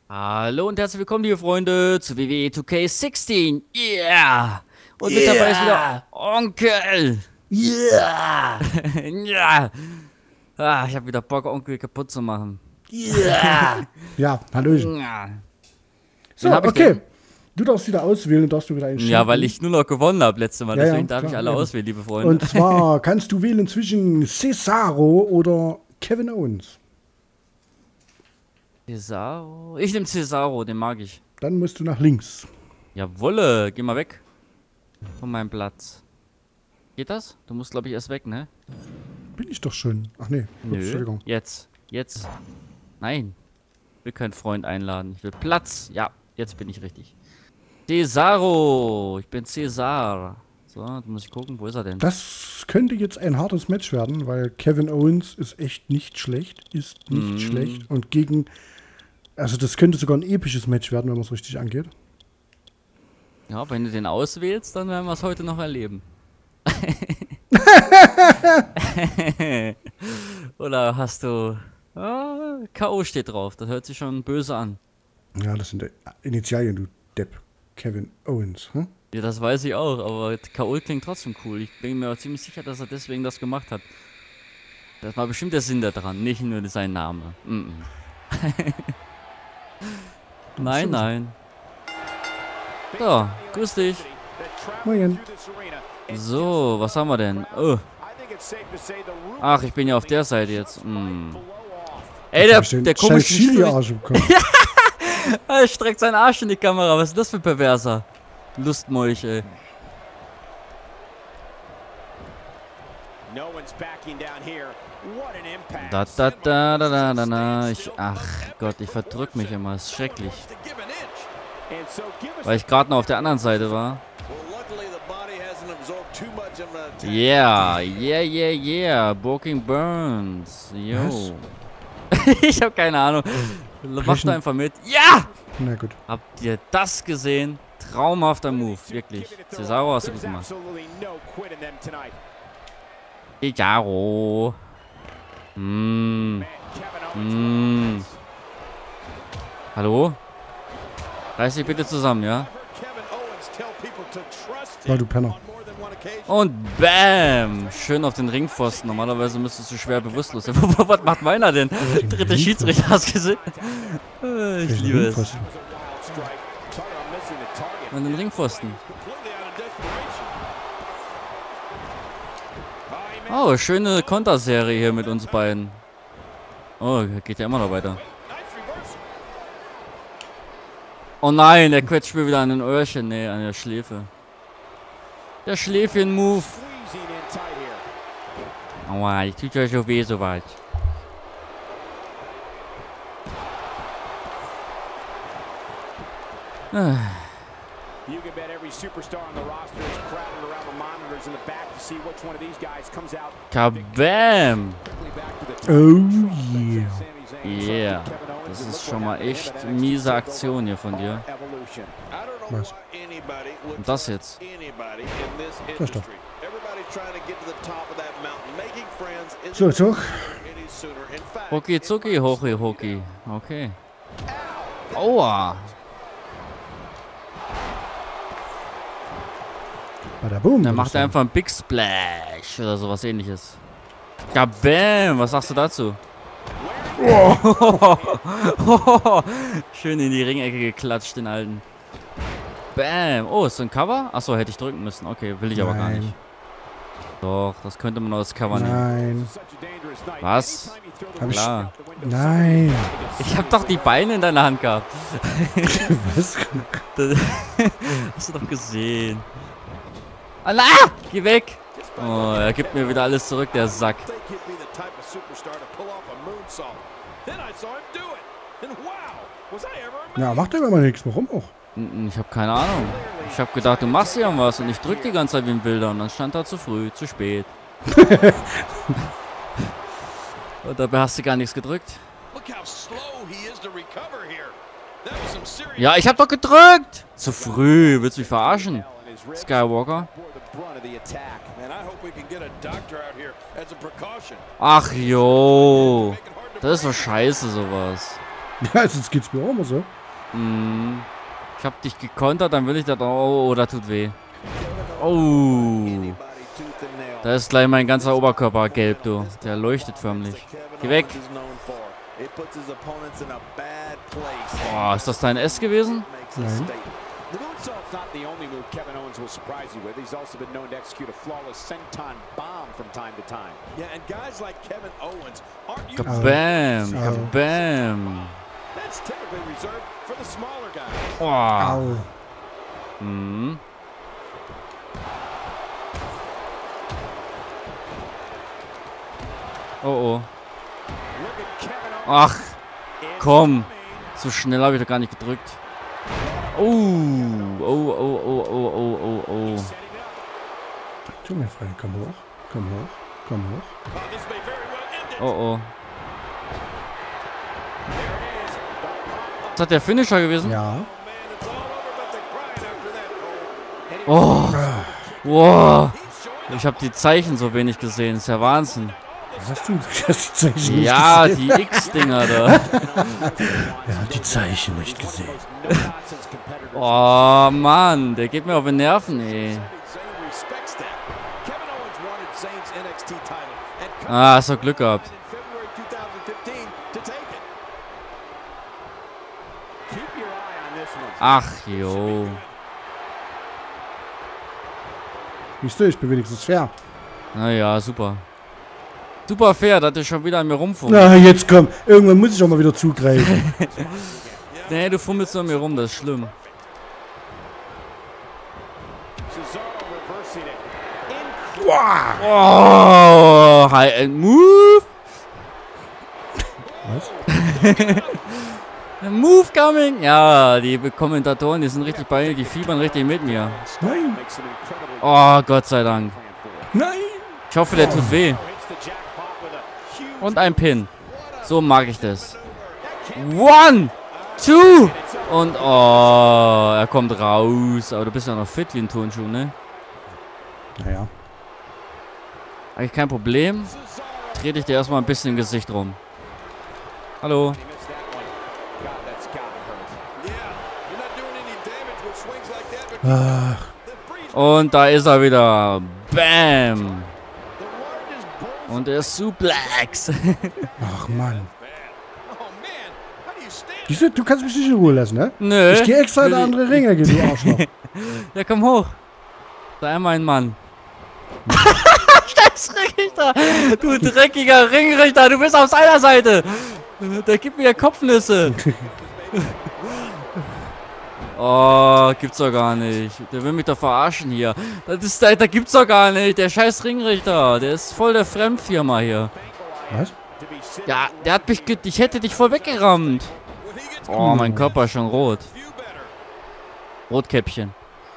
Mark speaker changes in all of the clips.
Speaker 1: Hallo und herzlich willkommen, liebe Freunde, zu WWE 2K16. Yeah! Und mit dabei ist wieder Onkel.
Speaker 2: Yeah!
Speaker 1: Ja! Ah, ich habe wieder Bock, Onkel kaputt zu machen.
Speaker 2: Yeah! Ja, Hallöchen.
Speaker 1: Ja.
Speaker 2: So, okay. Du darfst wieder auswählen und darfst du wieder einstellen.
Speaker 1: Ja, weil ich nur noch gewonnen habe letztes Mal, deswegen darf
Speaker 2: klar,
Speaker 1: ich alle auswählen, liebe Freunde.
Speaker 2: Und zwar kannst du wählen zwischen Cesaro oder Kevin Owens.
Speaker 1: Cesaro? Ich nehme Cesaro, den mag ich.
Speaker 2: Dann musst du nach links.
Speaker 1: Jawolle, geh mal weg von meinem Platz. Geht das? Du musst, glaube ich, erst weg, ne?
Speaker 2: Bin ich doch schon. Ach nee,
Speaker 1: Nö.
Speaker 2: Entschuldigung.
Speaker 1: Jetzt. Nein. Ich will keinen Freund einladen. Ich will Platz. Ja, jetzt bin ich richtig. Cesaro. Ich bin Cesar. So, jetzt muss ich gucken, wo ist er denn?
Speaker 2: Das könnte jetzt ein hartes Match werden, weil Kevin Owens ist echt nicht schlecht. Schlecht. Und gegen... Also das könnte sogar ein episches Match werden, wenn man es richtig angeht.
Speaker 1: Ja, wenn du den auswählst, dann werden wir es heute noch erleben. Oder hast du... Ah, K.O. steht drauf. Das hört sich schon böse an.
Speaker 2: Ja, das sind Initialien, du Depp. Kevin Owens, hm?
Speaker 1: Ja, das weiß ich auch, aber K.O. klingt trotzdem cool. Ich bin mir auch ziemlich sicher, dass er deswegen das gemacht hat. Das war bestimmt der Sinn daran, nicht nur sein Name. Nein. So, grüß dich.
Speaker 2: Moin.
Speaker 1: So, was haben wir denn? Oh. Ach, ich bin ja auf der Seite jetzt. Ey, der komische
Speaker 2: Arsch im Kopf.
Speaker 1: Er streckt seinen Arsch in die Kamera. Was ist das für ein Perverser? Lustmolch, ey. Ach Gott, ich verdrück mich immer. Das ist schrecklich. Weil ich gerade noch auf der anderen Seite war. Yeah. Booking Burns. Yo. Ich habe keine Ahnung. Mach da einfach mit. Ja!
Speaker 2: Na gut.
Speaker 1: Habt ihr das gesehen? Traumhafter Move, wirklich. Cesaro hast du gut gemacht. Cesaro. Hallo? Reiß dich bitte zusammen, ja?
Speaker 2: Ja, du Penner.
Speaker 1: Und BAM! Schön auf den Ringpfosten. Normalerweise müsstest du schwer bewusstlos sein. Was macht meiner denn? Dritter Schiedsrichter, hast du gesehen? Ich liebe es. An den Ringpfosten. Oh, schöne Konterserie hier mit uns beiden. Oh, geht ja immer noch weiter. Oh nein, der quetscht mir wieder an den Öhrchen. Nee, an der Schläfe. Der Schläfchen-Move. Aua, die tut ja so weh so weit. Kabam!
Speaker 2: Oh yeah.
Speaker 1: Yeah. Das ist schon mal echt miese Aktion hier von dir.
Speaker 2: Was?
Speaker 1: Und das jetzt?
Speaker 2: Das doch. So.
Speaker 1: Hoki Zuki, Hoki. Okay. Aua.
Speaker 2: Badaboom.
Speaker 1: Dann macht er einfach einen Big Splash oder sowas ähnliches. Kabam! Was sagst du dazu? Oh. Schön in die Ringecke geklatscht, den alten. Bam! Oh, ist so ein Cover? Achso, hätte ich drücken müssen. Okay, will ich aber gar nicht. Doch, das könnte man als Cover nehmen.
Speaker 2: Nein.
Speaker 1: Was? Klar.
Speaker 2: Nein.
Speaker 1: Ich hab doch die Beine in deiner Hand gehabt.
Speaker 2: Was?
Speaker 1: Hast du doch gesehen. Allah! Geh weg! Oh, er gibt mir wieder alles zurück, der Sack.
Speaker 2: Ja, macht ja immer nichts. Warum auch?
Speaker 1: Ich habe keine Ahnung. Ich habe gedacht, du machst ja was und ich drück die ganze Zeit wie ein Wilder und dann stand da zu früh, zu spät. Und dabei hast du gar nichts gedrückt. Ja, ich hab doch gedrückt! Zu früh, willst du mich verarschen? Skywalker. Ach jo. Das ist doch scheiße, sowas.
Speaker 2: Ja, jetzt geht's mir auch mal so.
Speaker 1: Ich hab dich gekontert, dann will ich das. Oh, das tut weh. Oh. Da ist gleich mein ganzer Oberkörper gelb, du. Der leuchtet förmlich. Geh weg. Oh, ist das dein S gewesen?
Speaker 2: Nein.
Speaker 3: The moonsault's not the only move Kevin Owens will surprise you with. He's also been known to execute a flawless senton bomb from time to time. Yeah, and guys like Kevin Owens aren't used
Speaker 1: Kabam, kabam.
Speaker 3: That's typically reserved for the smaller guys.
Speaker 1: Oh.
Speaker 2: Au.
Speaker 1: Hm. Oh, oh.
Speaker 3: Look at Kevin Owens.
Speaker 1: Ach, komm. So schnell habe ich doch gar nicht gedrückt. Oh, oh, oh, oh, oh, oh, oh, oh.
Speaker 2: Tu mir frei. Komm hoch. Komm hoch. Komm hoch.
Speaker 3: Oh, this may very well end it.
Speaker 1: Oh, oh.
Speaker 3: There it is. The pop
Speaker 1: Ist das der Finisher gewesen?
Speaker 2: Ja.
Speaker 3: man, it's all over but the grind after that.
Speaker 1: Oh. Wow. Ich habe die Zeichen so wenig gesehen. Ist ja Wahnsinn.
Speaker 2: Was hast du? Du hast die Zeichen nicht
Speaker 1: Ja,
Speaker 2: gesehen.
Speaker 1: die X-Dinger da.
Speaker 2: Er hat die Zeichen nicht gesehen.
Speaker 1: Oh, Mann. Der geht mir auf die Nerven, ey. Ah, hast du Glück gehabt. Ach, jo.
Speaker 2: Siehst du, ich bin wenigstens fair.
Speaker 1: Naja, super. Super fair, dass du schon wieder an mir rumfummelst.
Speaker 2: Na, jetzt komm. Irgendwann muss ich auch mal wieder zugreifen.
Speaker 1: Nee, du fummelst an mir rum, das ist schlimm. Oh, High-End Move.
Speaker 2: Was?
Speaker 1: Move coming. Ja, die Kommentatoren, die sind richtig bei mir, die fiebern richtig mit mir.
Speaker 2: Nein.
Speaker 1: Oh, Gott sei Dank.
Speaker 2: Nein.
Speaker 1: Ich hoffe, der tut weh. Und ein Pin. So mag ich das. 1, 2. Und oh, er kommt raus. Aber du bist ja noch fit wie ein Turnschuh, ne?
Speaker 2: Naja.
Speaker 1: Eigentlich kein Problem. Trete ich dir erstmal ein bisschen im Gesicht rum. Hallo.
Speaker 2: Ach,
Speaker 1: Und da ist er wieder. Bam. Und der Suplex.
Speaker 2: ach Mann. Siehst du kannst mich nicht in Ruhe lassen, ne?
Speaker 1: Nö.
Speaker 2: Ich gehe extra in eine andere Ringe, geh du Arschloch.
Speaker 1: Ja, komm hoch. Sei einmal ein Mann. Scheiß Ringrichter. Du dreckiger Ringrichter. Du bist auf seiner Seite. Der gibt mir Kopfnüsse. Oh, gibt's doch gar nicht. Der will mich doch verarschen hier. Da gibt's doch gar nicht. Der scheiß Ringrichter. Der ist voll der Fremdfirma hier.
Speaker 2: Was?
Speaker 1: Ja, der hat mich... Ich hätte dich voll weggerammt. Oh, mein Körper ist schon rot. Rotkäppchen.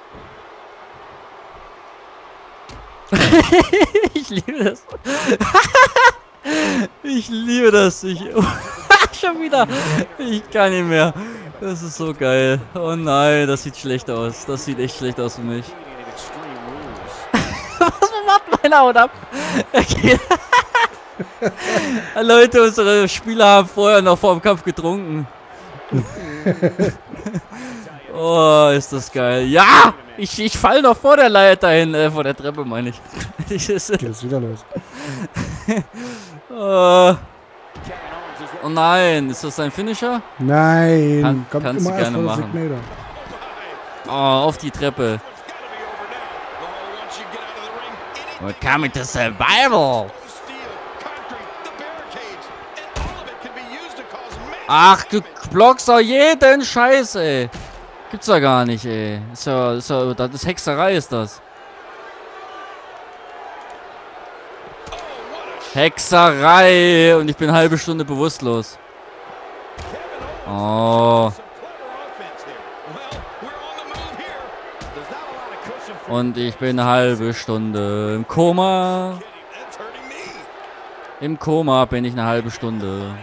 Speaker 1: Ich liebe das. Ich liebe das. Schon wieder. Ich kann nicht mehr. Das ist so geil. Oh nein, das sieht schlecht aus. Das sieht echt schlecht aus für mich. Was macht meine Haut ab? Okay. Leute, unsere Spieler haben vorher noch vor dem Kampf getrunken. Oh, ist das geil. Ja! Ich fall noch vor der Leiter hin, vor der Treppe, meine ich.
Speaker 2: Geht jetzt wieder los.
Speaker 1: Oh nein, ist das ein Finisher?
Speaker 2: Nein. Kommt
Speaker 1: kannst
Speaker 2: immer
Speaker 1: du gerne
Speaker 2: erst
Speaker 1: machen.
Speaker 2: Signator.
Speaker 1: Oh, auf die Treppe. We're coming to survival. Ach, du blockst doch jeden Scheiß, ey. Gibt's doch gar nicht, ey. Das ist Hexerei, ist das. Hexerei. Und ich bin eine halbe Stunde bewusstlos. Oh. Und ich bin eine halbe Stunde im Koma. Im Koma bin ich eine halbe Stunde.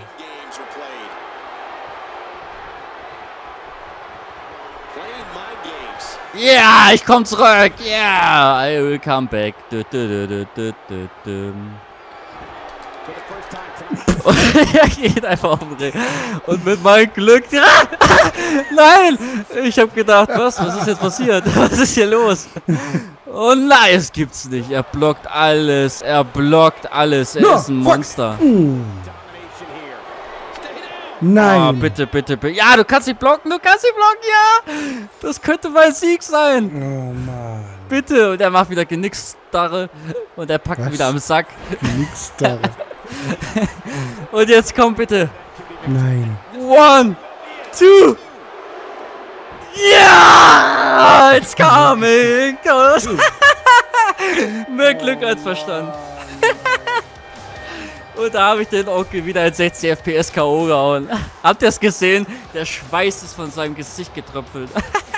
Speaker 1: Ja, yeah, ich komm zurück. Yeah, I will come back. Und er geht einfach auf den Ring. Und mit meinem Glück... Nein! Ich habe gedacht, was ist jetzt passiert? Was ist hier los? Oh nein, es gibt's nicht. Er blockt alles. Er ist ein Monster.
Speaker 2: Nein.
Speaker 1: Oh, bitte, bitte, bitte. Ja, du kannst nicht blocken, ja. Das könnte mein Sieg sein.
Speaker 2: Oh Mann.
Speaker 1: Bitte. Und er macht wieder Genickstarre. Und er packt ihn wieder am Sack.
Speaker 2: Genickstarre.
Speaker 1: Und jetzt komm bitte.
Speaker 2: Nein.
Speaker 1: 1, 2. Ja! It's coming! Mehr Glück als Verstand. Und da habe ich den Onkel wieder in 60 FPS K.O. gehauen. Habt ihr es gesehen? Der Schweiß ist von seinem Gesicht getröpfelt.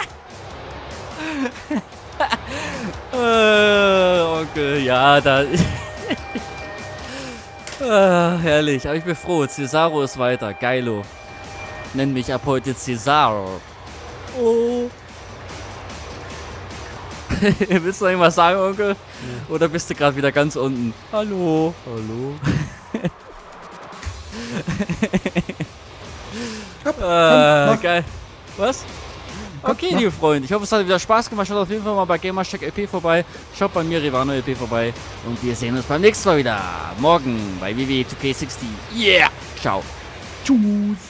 Speaker 1: Onkel, ja, da... herrlich, aber ich bin froh. Cesaro ist weiter. Geilo. Nenn mich ab heute Cesaro. Oh. Willst du noch irgendwas sagen, Onkel? Ja. Oder bist du gerade wieder ganz unten? Hallo. Hallo. Geil. Was? Okay, liebe Freunde. Ich hoffe, es hat wieder Spaß gemacht. Schaut auf jeden Fall mal bei Gamercheck LP vorbei. Schaut bei mir Rivano LP vorbei. Und wir sehen uns beim nächsten Mal wieder. Morgen bei WWE 2K60. Yeah. Ciao.
Speaker 2: Tschüss.